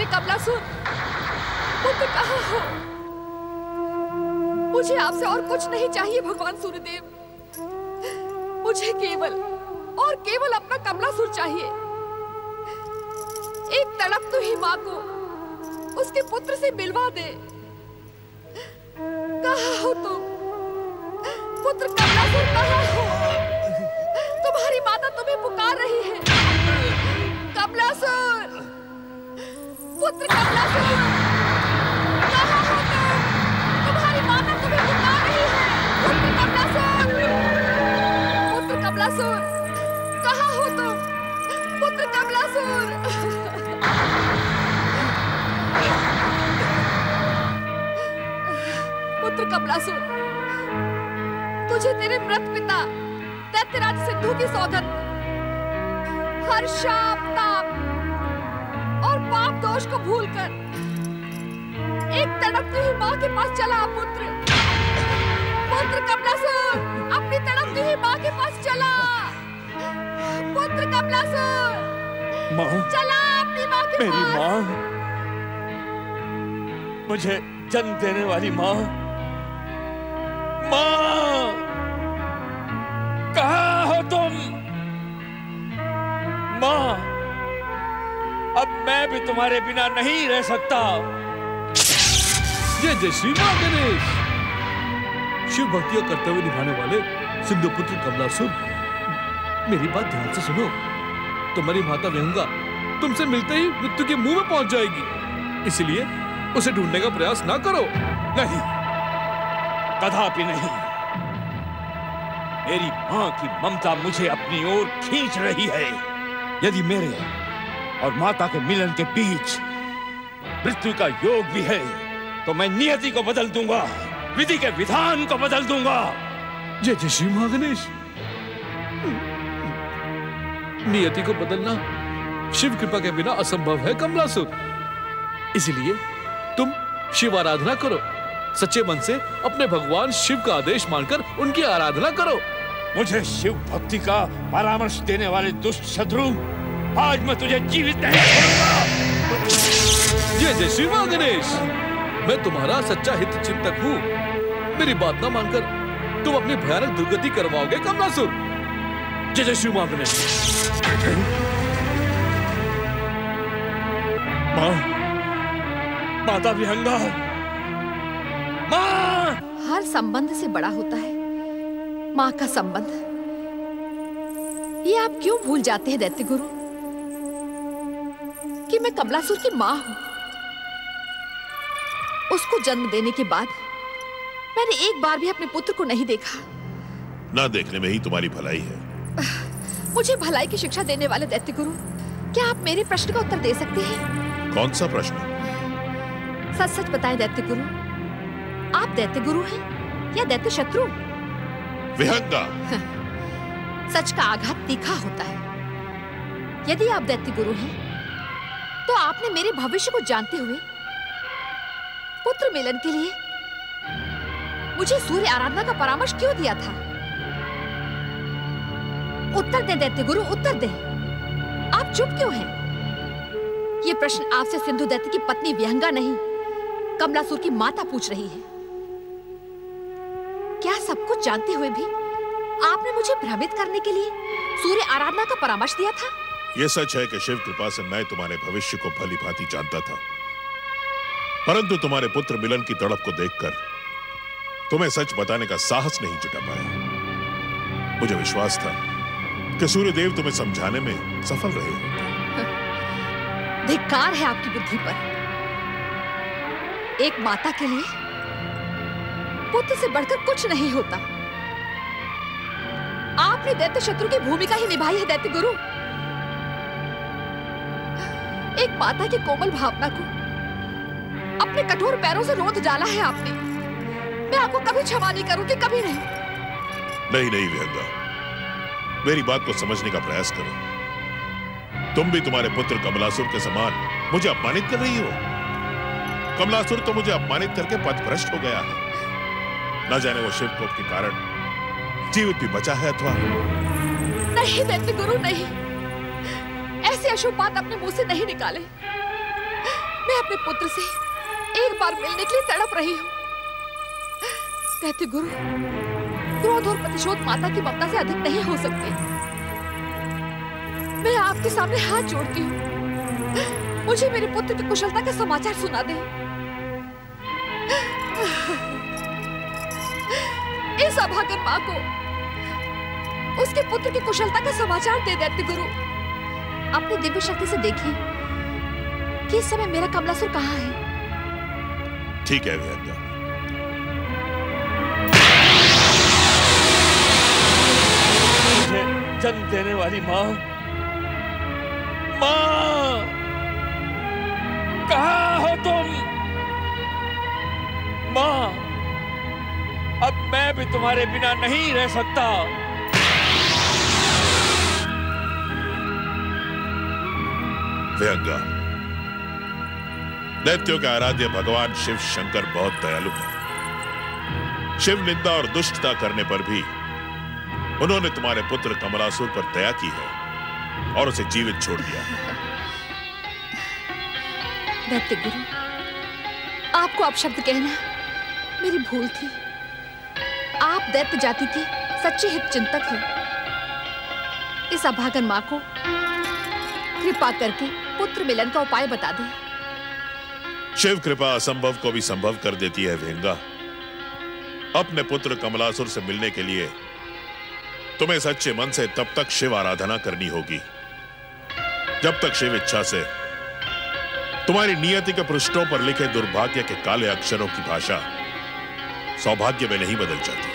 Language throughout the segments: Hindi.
कमलासुर, पुत्र कहाँ हो? मुझे आपसे और कुछ नहीं चाहिए भगवान सूर्यदेव। मुझे केवल और केवल अपना कमलासुर चाहिए। एक तड़प तो ही माँ को उसके पुत्र से मिलवा दे। कहाँ हो तुम? पुत्र कमलासुर कहाँ हो? तुम्हारी माता तुम्हें पुकार रही है। कमलासुर, पुत्र कमलासुर, कहाँ हो तुम? तुम्हारी माता तुम्हें पुकार रही है। पुत्र कमलासुर, पुत्र कमलासुर, कहाँ हो तुम? पुत्र कमलासुर। पुत्र कमलासुर, तुझे तेरे मृत पिता दैत्यराज सिंधु की सौगंध, हर शाप ताप और पाप दोष को भूलकर एक तड़पती हुई माँ के पास चला। पुत्र पुत्र कमलासुर, अपनी तड़पती हुई माँ के पास चला। पुत्र कमलासुर, माँ, चला अपनी माँ के मेरी पास। माँ, मुझे जन्म देने वाली माँ, माँ, कहाँ हो तुम? माँ, अब मैं भी तुम्हारे बिना नहीं रह सकता। जय जय श्री मां गणेश। शिव भक्तियां करते हुए निभाने वाले सिंधु पुत्र कमलासुर, मेरी बात ध्यान से सुनो। तुम्हारी माता विहंगा तुमसे मिलते ही मृत्यु के मुंह में पहुंच जाएगी, इसलिए उसे ढूंढने का प्रयास ना करो। नहीं, कदापि नहीं। मेरी मां की ममता मुझे अपनी ओर खींच रही है। यदि मेरे और माता के मिलन के बीच मृत्यु का योग भी है, तो मैं नियति को बदल दूंगा, विधि के विधान को बदल दूंगा। जय जय श्री मां गणेश। नियति को बदलना शिव कृपा के बिना असंभव है कमलासुर, इसलिए तुम शिव आराधना करो। सच्चे मन से अपने भगवान शिव का आदेश मानकर उनकी आराधना करो। मुझे शिव भक्ति का परामर्श देने वाले दुष्ट शत्रु, आज मैं तुझे जीवित नहीं छोड़ूंगा। जय जय श्री मां गणेश। मैं तुम्हारा सच्चा हित चिंतक हूँ। मेरी बात ना मानकर तुम अपनी भयानक दुर्गति करवाओगे कमलासुर। जय जय श्री मां गणेश। माँ, माता विहंगा, माँ। हर संबंध से बड़ा होता है माँ का संबंध। ये आप क्यों भूल जाते हैं दैत्य गुरु कि मैं कमलासुर की माँ हूँ। उसको जन्म देने के बाद मैंने एक बार भी अपने पुत्र को नहीं देखा। ना देखने में ही तुम्हारी भलाई है। मुझे भलाई की शिक्षा देने वाले दैत्य गुरु, क्या आप मेरे प्रश्न का उत्तर दे सकते हैं? कौन सा प्रश्न? सच सच बताएं दैत्य गुरु, आप दैत्य गुरु हैं या दैत्य शत्रु? विहंगा। सच का आघात तीखा होता है। यदि आप दैत्य गुरु हैं, तो आपने मेरे भविष्य को जानते हुए पुत्र मिलन के लिए मुझे सूर्य आराधना का परामर्श क्यों दिया था? उत्तर दें दैत्य गुरु, उत्तर दें। आप चुप क्यों हैं? ये प्रश्न आपसे सिंधु दैत्य की पत्नी विहंगा नहीं, कमलासुर की माता पूछ रही है। क्या सब कुछ जानते हुए भी आपने मुझे भ्रमित करने के लिए सूर्य आराधना का परामर्श दिया था? यह सच है कि शिव कृपा से मैं तुम्हारे भविष्य को भली भांति जानता था, परंतु तुम्हारे पुत्र मिलन की तड़प को देखकर तुम्हें सच बताने का साहस नहीं जुटा पाया। मुझे विश्वास था कि सूर्यदेव तुम्हें समझाने में सफल रहे होंगे। धिक्कार है आपकी बुद्धि पर। एक माता के लिए पुत्र से बढ़कर कुछ नहीं होता। आपने दैत्य शत्रु की भूमिका ही निभाई है दैत्य गुरु। एक माता की कोमल भावना को अपने कठोर पैरों से रोंद डाला है आपने। मैं आपको कभी क्षमा नहीं करूंगी, कभी नहीं। नहीं नहीं विहंगा, मेरी बात को समझने का प्रयास करो। तुम भी तुम्हारे पुत्र कमलासुर के समान मुझे अपमानित कर रही हो। कमलासुर तो मुझे अपमानित करके पथभ्रष्ट हो गया है। न जाने वो शिव कोप के कारण जीवित भी बचा है अथवा नहीं। दैत्य गुरु नहीं, ऐसी अशुभ बात अपने मुंह से नहीं निकाले। मैं अपने पुत्र से एक बार मिलने के लिए तड़प रही हूँ। दैत्य गुरु, क्रोध और प्रतिशोध माता की ममता से अधिक नहीं हो सकते। मैं आपके सामने हाथ जोड़ती हूँ, मुझे मेरे पुत्र की कुशलता का समाचार सुना दे। इस अभागन माँ को उसके पुत्र की कुशलता का समाचार दे दैत्य गुरु। अपनी दिव्य शक्ति से देखिए कि इस समय मेरा कमलासुर कहाँ है। ठीक है विहंगा। मुझे जन्म देने वाली माँ, माँ, कहाँ हो तुम? माँ, अब मैं भी तुम्हारे बिना नहीं रह सकता। विहंगा, दैत्यों के आराध्य भगवान शिव शंकर बहुत दयालु हैं। शिव निंदा और दुष्टता करने पर भी उन्होंने तुम्हारे पुत्र कमलासुर पर दया की है और उसे जीवित छोड़ दिया। दैत्य गुरु, आपको अपशब्द कहना मेरी भूल थी। आप दैत्य जाति के सच्चे हित चिंतक हैं। इस अभागन माँ को कृपा करके पुत्र मिलन का उपाय बता दें। शिव कृपा असंभव को भी संभव कर देती है विहंगा। अपने पुत्र कमलासुर से मिलने के लिए तुम्हें सच्चे मन से तब तक शिव आराधना करनी होगी जब तक शिव इच्छा से तुम्हारी नियति के पृष्ठों पर लिखे दुर्भाग्य के काले अक्षरों की भाषा सौभाग्य में नहीं बदल जाती।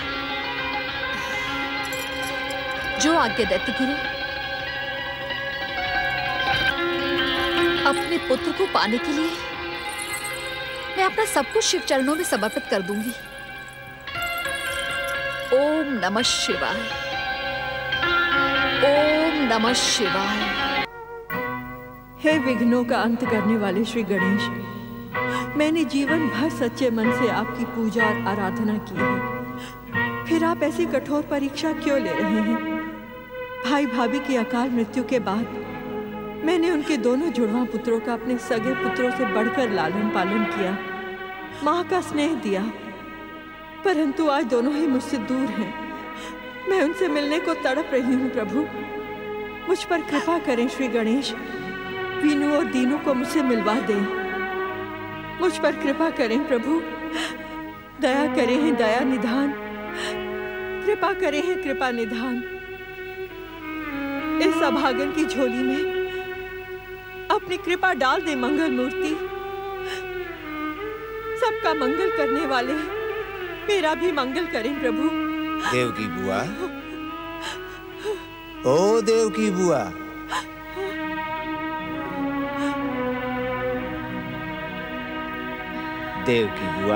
जो आज्ञा दैत्य गुरु। अपने पुत्र को पाने के लिए मैं अपना सब कुछ शिव चरणों में समर्पित कर दूंगी। ओम नमः शिवाय, ओम नमः शिवाय। हे विघ्नों का अंत करने वाले श्री गणेश, मैंने जीवन भर सच्चे मन से आपकी पूजा और आराधना की है, फिर आप ऐसी कठोर परीक्षा क्यों ले रहे हैं? भाई भाभी की अकाल मृत्यु के बाद मैंने उनके दोनों जुड़वा पुत्रों का अपने सगे पुत्रों से बढ़कर लालन पालन किया, माँ का स्नेह दिया, परंतु आज दोनों ही मुझसे दूर हैं। मैं उनसे मिलने को तड़प रही हूँ। प्रभु, मुझ पर कृपा करें श्री गणेश। वीनू और दीनू को मुझसे मिलवा दें। मुझ पर कृपा करें प्रभु, दया करें हैं दया निधान, कृपा करें हैं कृपा निधान। इस अभागन की झोली में अपनी कृपा डाल दे मंगल मूर्ति। सबका मंगल करने वाले मेरा भी मंगल करें प्रभु। देव की बुआ, ओ देव की बुआ, देव की बुआ,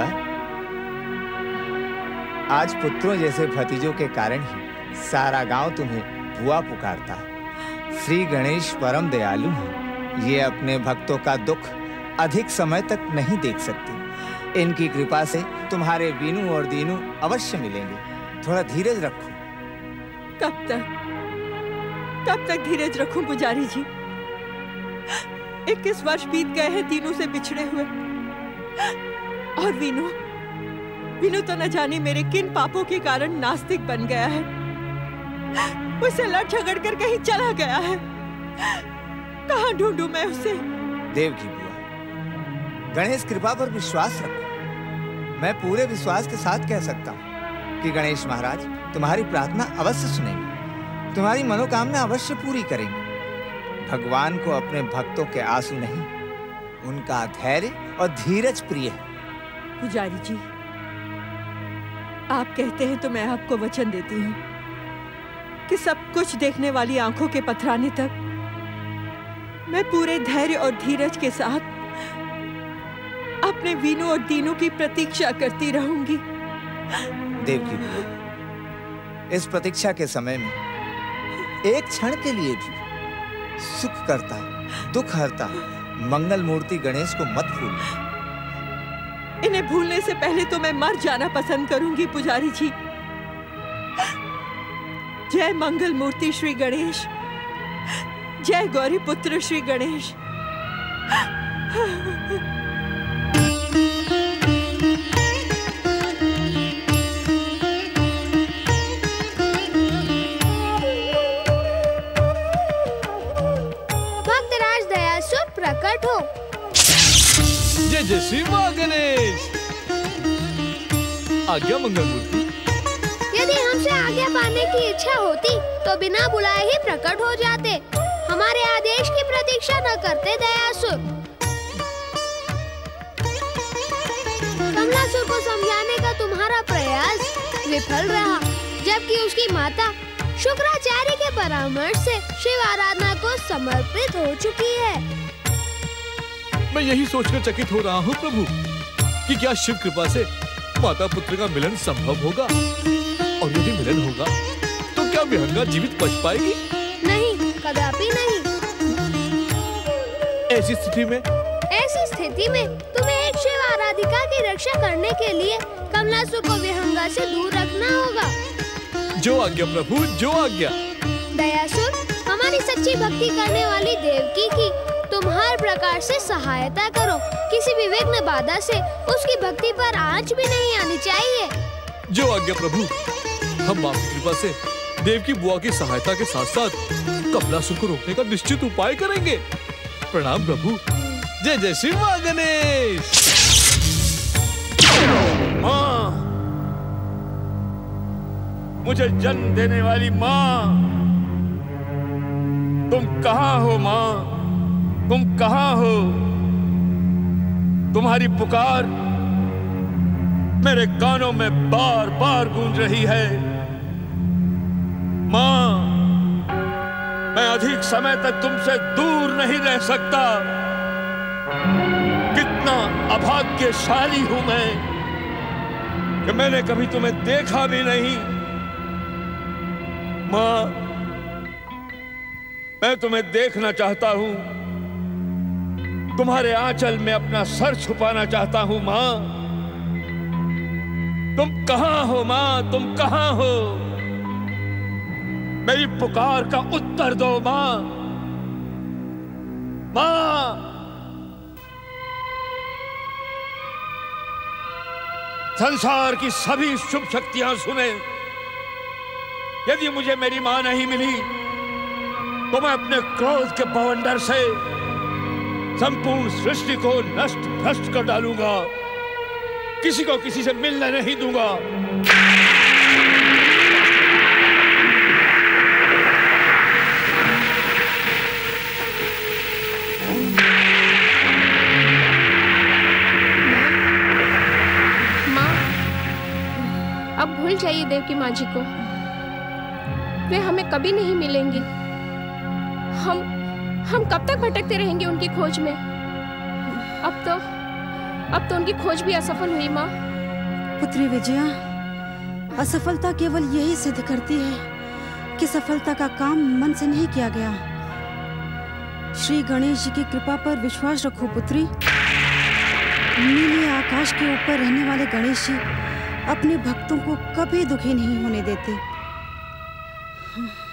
आज पुत्रों जैसे भतीजों के कारण ही सारा गांव तुम्हें बुआ पुकारता है। श्री गणेश परम दयालु हैं। ये अपने भक्तों का दुख अधिक समय तक नहीं देख सकते। इनकी कृपा से तुम्हारे वीनू और दीनू अवश्य मिलेंगे। थोड़ा धीरज रखो। कब तक धीरज रखूं पुजारी जी? 21 वर्ष बीत गए हैं दीनू से बिछड़े हुए, और वीनू तो न जाने मेरे किन पापों के कारण नास्तिक बन गया है। मुझसे लड़ झगड़ कर कहीं चला गया है। कहाँ ढूंढूं मैं उसे? देव की बुआ, गणेश कृपा पर विश्वास रखो। मैं पूरे विश्वास के साथ कह सकता हूँ कि गणेश महाराज तुम्हारी प्रार्थना अवश्य सुनेंगे, तुम्हारी मनोकामना अवश्य पूरी करेंगे। भगवान को अपने भक्तों के आंसू नहीं, उनका धैर्य और धीरज प्रिय है। पुजारी जी, आप कहते हैं तो मैं आपको वचन देती हूँ कि सब कुछ देखने वाली आंखों के पथराने तक मैं पूरे धैर्य और धीरज के साथ अपने वीनू और दीनू की प्रतीक्षा करती रहूंगी। देव की बुआ, इस प्रतीक्षा के समय में एक क्षण के लिए भी सुख करता, दुख हरता मंगल मूर्ति गणेश को मत भूलना। इन्हें भूलने से पहले तो मैं मर जाना पसंद करूंगी पुजारी जी। जय मंगल मूर्ति श्री गणेश, जय गौरी पुत्र श्री गणेश। प्रकट हो। जय जय श्री मां गणेश। आज्ञा मंगल मूर्ति। यदि हमसे आज्ञा पाने की इच्छा होती तो बिना बुलाए ही प्रकट हो जाते। हमारे आदेश की प्रतीक्षा न करते दयासुर। कमलासुर को समझाने का तुम्हारा प्रयास विफल रहा, जबकि उसकी माता शुक्राचार्य के परामर्श से शिव आराधना को समर्पित हो चुकी है। मैं यही सोचकर चकित हो रहा हूँ प्रभु कि क्या शिव कृपा से माता पुत्र का मिलन संभव होगा, और यदि मिलन होगा तो क्या विहंगा जीवित बच पाएगी? नहीं, कदापि नहीं। ऐसी स्थिति में तुम्हें एक शिव आराधिका की रक्षा करने के लिए कमलासुर को विहंगा से दूर रखना होगा। जो आज्ञा प्रभु, जो आज्ञा। दयासुर, हमारी सच्ची भक्ति करने वाली देवकी की तुम हर प्रकार से सहायता करो। किसी भी विघ्न बाधा से उसकी भक्ति पर आंच भी नहीं आनी चाहिए। जो आज्ञा प्रभु। हम आपकी कृपा से देवकी बुआ की सहायता के साथ साथ कमलासुर को रोकने का निश्चित उपाय करेंगे। प्रणाम प्रभु। जय जय श्री मां गणेश। मां, मुझे जन्म देने वाली मां, तुम कहाँ हो मां? तुम कहाँ हो? तुम्हारी पुकार मेरे कानों में बार बार गूंज रही है। मां, मैं अधिक समय तक तुमसे दूर नहीं रह सकता। कितना अभाग्यशाली हूं मैं कि मैंने कभी तुम्हें देखा भी नहीं। मां, मैं तुम्हें देखना चाहता हूं, तुम्हारे आंचल में अपना सर छुपाना चाहता हूं। मां, तुम कहां हो? मां, तुम कहां हो? मेरी पुकार का उत्तर दो मां। मां, संसार की सभी शुभ शक्तियां सुने, यदि मुझे मेरी मां नहीं मिली तो मैं अपने क्रोध के बवंडर से संपूर्ण सृष्टि को नष्ट भ्रष्ट कर डालूंगा। किसी को किसी से मिलने नहीं दूंगा। माँ, अब भूल जाइए देवकी माँ जी को। वे हमें कभी नहीं मिलेंगी। हम कब तक भटकते रहेंगे उनकी खोज में? अब तो उनकी खोज भी असफल हुई माँ। पुत्री विजया, असफलता केवल यही सिद्ध करती है कि सफलता का काम मन से नहीं किया गया। श्री गणेश जी की कृपा पर विश्वास रखो पुत्री। नीले आकाश के ऊपर रहने वाले गणेश जी अपने भक्तों को कभी दुखी नहीं होने देते।